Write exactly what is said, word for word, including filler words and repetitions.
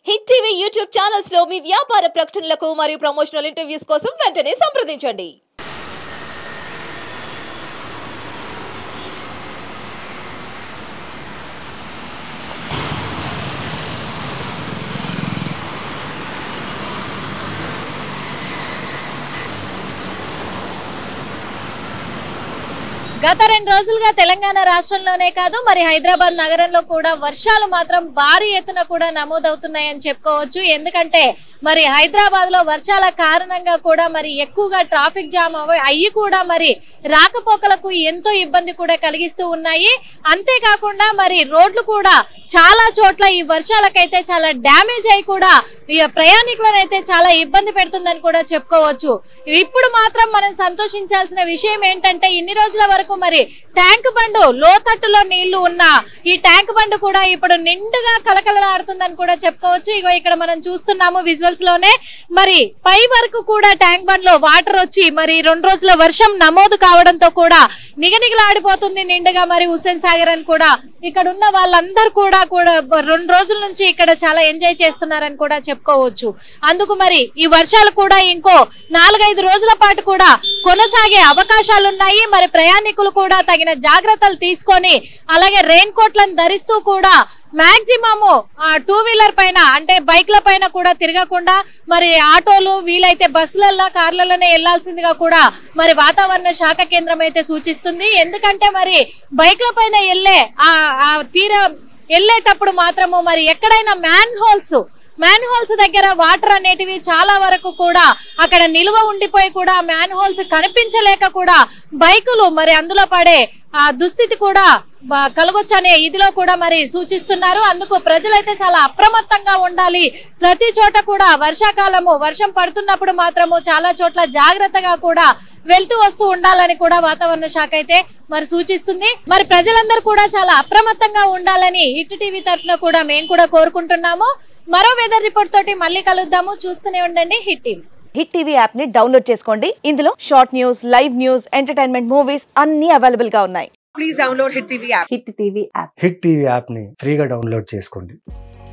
Hit TV YouTube channels లో మీ వ్యాపార ప్రకటనలకు మరియు ప్రమోషనల్ ఇంటర్వ్యూస్ కోసం వెంటనే సంప్రదించండి. గత రెండు రోజులుగా తెలంగాణ రాష్ట్రంలోనే కాదు మరి హైదరాబాద్ నగరంలో కూడా వర్షాలు మాత్రం భారీ ఎత్తున కూడా నమోదవుతున్నాయని చెప్పుకోవచ్చు. ఎందుకంటే మరి హైదరాబాద్ లో వర్షాల కారణంగా కూడా మరి ఎక్కువగా ట్రాఫిక్ జామ్ అయ్యి కూడా మరి రాకపోకలకు ఎంతో ఇబ్బంది కూడా కలిగిస్తూ ఉన్నాయి. అంతేకాకుండా మరి రోడ్లు కూడా చాలా చోట్ల ఈ వర్షాలకైతే చాలా డ్యామేజ్ అయి కూడా ప్రయాణికులను అయితే చాలా ఇబ్బంది పెడుతుందని కూడా చెప్పుకోవచ్చు. ఇప్పుడు మాత్రం మనం సంతోషించాల్సిన విషయం ఏంటంటే ఇన్ని రోజుల వరకు మరి ట్యాంక్ బండ్ లోతట్టులో నీళ్లు ఉన్న ఈ ట్యాంక్ బండ్ కూడా ఇప్పుడు నిండుగా కలకలలాడుతుందని కూడా చెప్పుకోవచ్చు. ఇగో ఇక్కడ మనం చూస్తున్నాము విజువల్స్ లోనే మరి పై వరకు కూడా ట్యాంక్ బండ్ లో వాటర్ వచ్చి మరి రెండు రోజుల వర్షం నమోదు కావడంతో కూడా నిగనిగలాడిపోతుంది నిండుగా. మరి హుస్సేన్ సాగర్ అని కూడా ఇక్కడ ఉన్న వాళ్ళందరూ కూడా కూడా రెండు రోజుల నుంచి ఇక్కడ చాలా ఎంజాయ్ చేస్తున్నారని కూడా చెప్పుకోవచ్చు. అందుకు మరి ఈ వర్షాలు కూడా ఇంకో నాలుగైదు రోజుల పాటు కూడా కొనసాగే అవకాశాలు ఉన్నాయి. మరి ప్రయాణికులు కూడా తగిన జాగ్రత్తలు తీసుకొని అలాగే రెయిన్ కోట్లను ధరిస్తూ కూడా మాక్సిమము టూ వీలర్ పైన అంటే బైక్ల పైన కూడా తిరగకుండా మరి ఆటోలు వీలైతే బస్సులలో కార్లలోనే వెళ్లాల్సిందిగా కూడా మరి వాతావరణ శాఖ కేంద్రం అయితే సూచిస్తుంది. ఎందుకంటే మరి బైక్ల పైన వెళ్లే ఆ తీర వెళ్ళేటప్పుడు మాత్రము మరి ఎక్కడైనా మ్యాన్ హోల్స్ మ్యాన్ హోల్స్ దగ్గర వాటర్ అనేటివి చాలా వరకు కూడా అక్కడ నిల్వ ఉండిపోయి కూడా మ్యాన్ హోల్స్ కనిపించలేక కూడా బైకులు మరి అందులో పడే ఆ దుస్థితి కూడా కలగొచ్చనే ఇదిలో కూడా మరి సూచిస్తున్నారు. అందుకు ప్రజలైతే చాలా అప్రమత్తంగా ఉండాలి. ప్రతి చోట కూడా వర్షాకాలము వర్షం పడుతున్నప్పుడు మాత్రము చాలా చోట్ల జాగ్రత్తగా కూడా వెళ్తూ వస్తూ ఉండాలని కూడా వాతావరణ శాఖ అయితే మరి సూచిస్తుంది. మరి ప్రజలందరూ కూడా చాలా అప్రమత్తంగా ఉండాలని హిట్ టీవీ తరఫున కూడా మేము కూడా కోరుకుంటున్నాము. మరో వెదర్ రిపోర్ట్ తోటి మళ్ళీ కలుద్దాము. చూస్తూనే ఉండండి hit TV. Hit TV app ని డౌన్లోడ్ చేసుకోండి. ఇందులో short news, live news, entertainment movies అన్ని అవైలబుల్ గా ఉన్నాయి. Please download hit TV app. Hit TV app hit TV app ని ఫ్రీగా డౌన్లోడ్ చేసుకోండి.